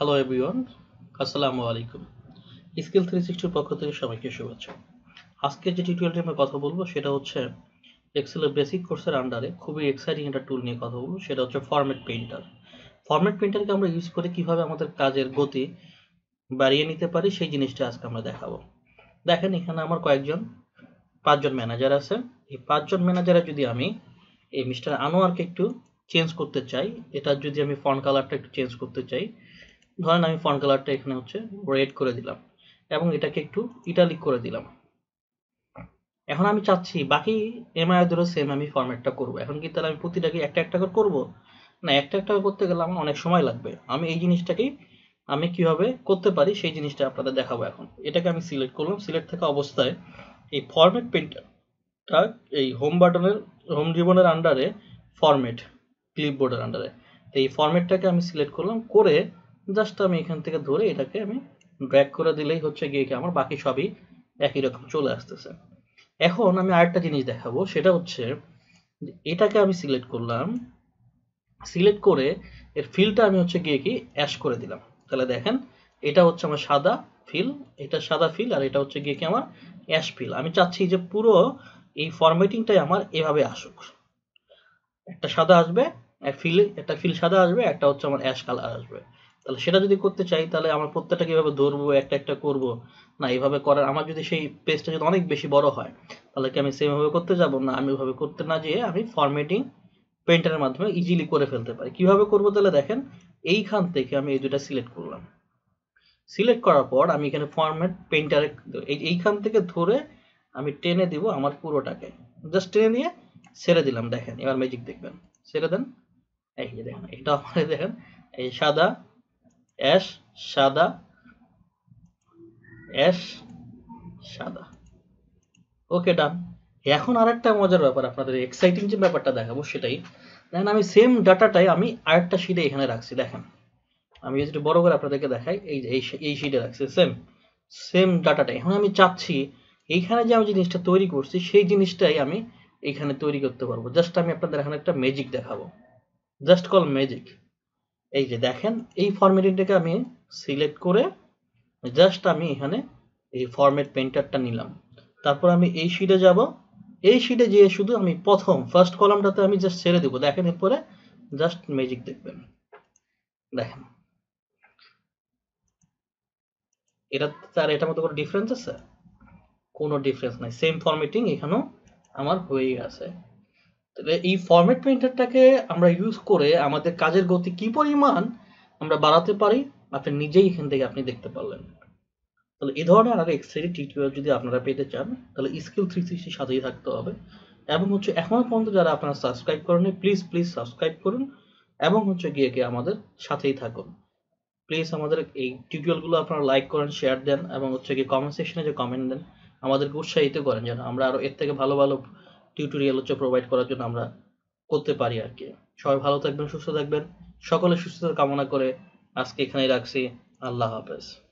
Hello everyone, আসসালামু আলাইকুম। Skill 360 পক্ষ থেকে সবাইকে শুভেচ্ছা। আজকে যে টিউটোরিয়ালটি আমি কথা বলবো সেটা হচ্ছে এক্সেলের বেসিক কোর্সের আন্ডারে খুবই এক্সাইটিং একটা টুল নিয়ে কথা বলবো, সেটা হচ্ছে ফরম্যাট পেইন্টার। ফরম্যাট পেইন্টারকে আমরা ইউজ করে কিভাবে আমাদের কাজের গতি বাড়িয়ে নিতে পারি সেই জিনিসটা আজকে আমরা দেখাবো। দেখেন এখানে আমার পাঁচজন ম্যানেজার আছে। এই পাঁচজন ম্যানেজারে যদি আমি এই মিস্টার আনোয়ারকে একটু চেঞ্জ করতে চাই, এটার যদি আমি ফন্ট কালারটা একটু চেঞ্জ করতে চাই, ধরেন আমি ফন্ট কালারটা এখানে হচ্ছে রেড করে দিলাম এবং এটাকে একটু ইটালিক করে দিলাম। এখন আমি চাচ্ছি বাকি এমআইদেরও সেম আমি ফরম্যাটটা করব। এখন কি তাহলে আমি প্রতিটাকে একটা একটা করে করবো? না, একটা একটা করে করতে গেলে আমার অনেক সময় লাগবে। আমি এই জিনিসটাকেই আমি কিভাবে করতে পারি সেই জিনিসটা আপনাদের দেখাবো। এখন এটাকে আমি সিলেক্ট করলাম। সিলেক্ট থাকা অবস্থায় এই ফরম্যাট পেইন্টারটা এই হোম রিবনের আন্ডারে ফরম্যাট ক্লিপবোর্ডের আন্ডারে এই ফরম্যাটটাকে আমি সিলেক্ট করলাম, করে জাস্ট আমি এখান থেকে ধরে এটাকে আমি ড্র্যাগ করে দিলেই হচ্ছে গিয়ে কি আমার বাকি সবই একই রকম চলে আসতেছে। এখন আমি আরেকটা জিনিস দেখাবো, সেটা হচ্ছে এটাকে আমি সিলেক্ট করলাম, সিলেক্ট করে এর ফিলটা আমি হচ্ছে গিয়ে কি অ্যাশ করে দিলাম। তাহলে দেখেন এটা হচ্ছে আমার সাদা ফিল, এটা সাদা ফিল, আর এটা হচ্ছে গিয়ে কি আমার অ্যাশ ফিল। আমি চাচ্ছি যে পুরো এই ফরম্যাটিংটাই আমার এভাবে আসুক। একটা সাদা আসবে, একটা ফিল সাদা আসবে, একটা হচ্ছে আমার অ্যাশ কালার আসবে। তাহলে সেটা যদি করতে চাই তাহলে আমার প্রত্যেকটা কিভাবে ধরবো, একটা একটা করব না, এইভাবে করার আমার যদি সেই পেজটা যদি অনেক বেশি বড় হয় তাহলে কি আমি সেম ভাবে করতে যাব না, আমি ওইভাবে করতে না যেয়ে আমি ফরম্যাটিং পেইন্টারের মাধ্যমে ইজিলি করে ফেলতে পারি। কিভাবে করবো তাহলে দেখেন, এইখান থেকে আমি এই দুটা সিলেক্ট করলাম। সিলেক্ট করার পর আমি এখানে ফরম্যাট পেইন্টারে এইখান থেকে ধরে আমি টেনে দিব আমার পুরোটাকে, জাস্ট টেনে নিয়ে ছেড়ে দিলাম। দেখেন এবার ম্যাজিক দেখবেন, ছেড়ে দেন, এই যে দেখেন এটা আমার দেখেন এই সাদা অ্যাশ সাদা অ্যাশ সাদা। ওকে, ডান। এখন আরেকটা মজার ব্যাপার, আপনাদের এক্সাইটিং যে ব্যাপারটা দেখাবো সেটাই দেখেন, আমি সেম ডাটাটাই আমি আরেকটা শিটে এখানে রাখছি। দেখেন আমি যদি বড় করে আপনাদেরকে দেখাই, এই যে এই শিটে রাখছি সেম সেম ডাটাটাই। এখন আমি চাচ্ছি এইখানে যে আমি জিনিসটা তৈরি করছি সেই জিনিসটাই আমি এখানে তৈরি করতে পারবো। জাস্ট আমি আপনাদের এখানে একটা ম্যাজিক দেখাবো, জাস্ট কল ম্যাজিক। এই যে দেখেন এই ফরম্যাটিংটাকে আমি সিলেক্ট করে জাস্ট আমি এখানে এই ফরম্যাট পেইন্টারটা নিলাম। তারপর আমি এই শিটে যাব, এই শিটে যেয়ে শুধু আমি ফার্স্ট কলামটাতে আমি জাস্ট ছেড়ে দেবো। দেখেন এরপরে জাস্ট ম্যাজিক দেখবেন, দেখেন এটা তার এটার মধ্যে কোনো ডিফারেন্স আছে? কোনো ডিফারেন্স নাই, সেম ফরম্যাটিং এখানেও আমার হয়ে গেছে। তাহলে এই ফরম্যাট পেইন্টারটাকে আমরা ইউজ করে আমাদের কাজের গতি কি পরিমাণ আমরা বাড়াতে পারি আপনি নিজেই এখান থেকে আপনি দেখতে পারলেন। তাহলে এই ধরনের আরো এক্সট্রা টিউটোরিয়াল যদি আপনারা পেতে চান তাহলে স্কিল 360 সাথেই থাকতে হবে। এবং হচ্ছে এখনো পর্যন্ত যারা আপনারা সাবস্ক্রাইব করেননি প্লিজ প্লিজ সাবস্ক্রাইব করুন এবং হচ্ছে গিয়ে আমাদের সাথেই থাকুন। প্লিজ আমাদের এই টিউটোরিয়ালগুলো আপনারা লাইক করেন, শেয়ার দেন এবং হচ্ছে গিয়ে কমেন্ট সেকশনে যে কমেন্ট দেন আমাদেরকে উৎসাহিত করেন যেন আমরা আরো এর থেকে ভালো ভালো টিউটোরিয়াল হচ্ছে প্রোভাইড করার জন্য আমরা করতে পারি আর কি। সবাই ভালো থাকবেন, সুস্থ থাকবেন, সকলের সুস্থতা কামনা করে আজকে এখানেই রাখছি। আল্লাহ হাফেজ।